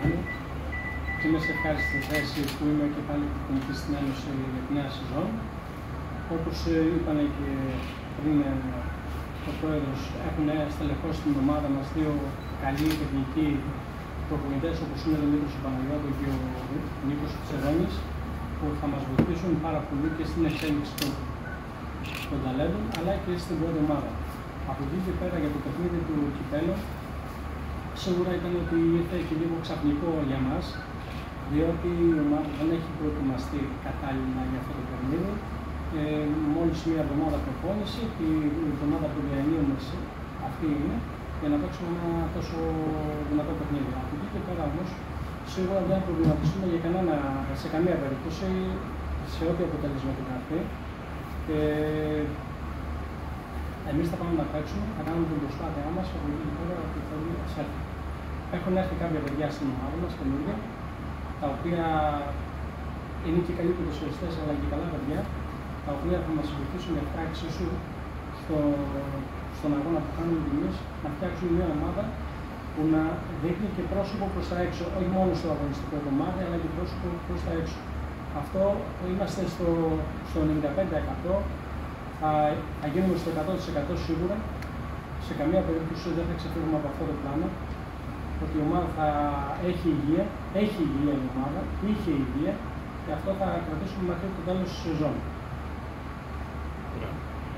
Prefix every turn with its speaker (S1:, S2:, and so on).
S1: Κυπέλλου. Και είμαι σε ευχάριστη θέση που είμαι και πάλι προπονητής στην Ένωση για τη νέα σεζόν. Όπως είπαν και πριν ο Πρόεδρος, έχουν στελεχώσει την ομάδα μας δύο καλοί τεχνικοί προπονητές, όπως είναι ο Δημήτρης Παναγιώτου και ο Νίκος Τσερώνης, που θα μας βοηθήσουν πάρα πολύ και στην εξέλιξη των ταλέντων, αλλά και στην πρώτη ομάδα. Από εκεί και πέρα για το παιχνίδι του Κυπέλλου, σίγουρα ήταν ότι ήρθε και λίγο ξαφνικό για μας, διότι η ομάδα δεν έχει προετοιμαστεί κατάλληλα για αυτό το παιχνίδι. Μόλις μία εβδομάδα προπόνηση, η εβδομάδα που διανύουμε αυτή είναι, για να παίξουμε ένα τόσο δυνατό παιχνίδι. Από εκεί και πέρα όμως, σίγουρα δεν προβληματιστούμε σε καμία περίπτωση σε ό,τι αποτέλεσμα του γραφεί. Εμείς θα πάμε να παίξουμε, θα κάνουμε την προσπάθειά μας από εκεί και πέρα ότι θέλει να έρθει. Έχουν έρθει κάποια παιδιά στην ομάδα μας καινούργια, τα οποία είναι και καλοί ποδοσφαιριστές αλλά και καλά παιδιά, τα οποία θα μας βοηθήσουν για εξίσου στον αγώνα που κάνουμε εμείς, να φτιάξουμε μια ομάδα που να δείχνει και πρόσωπο προς τα έξω, όχι μόνο στο αγωνιστικό κομμάτι, αλλά και πρόσωπο προς τα έξω. Αυτό είμαστε στο 95%, θα γίνουμε στο 100% σίγουρα. Σε καμία περίπτωση δεν θα ξεφύγουμε από αυτό το πλάνο, ότι η ομάδα θα έχει υγεία η ομάδα, είχε υγεία, και αυτό θα κρατήσουμε μέχρι το τέλος της σεζόν.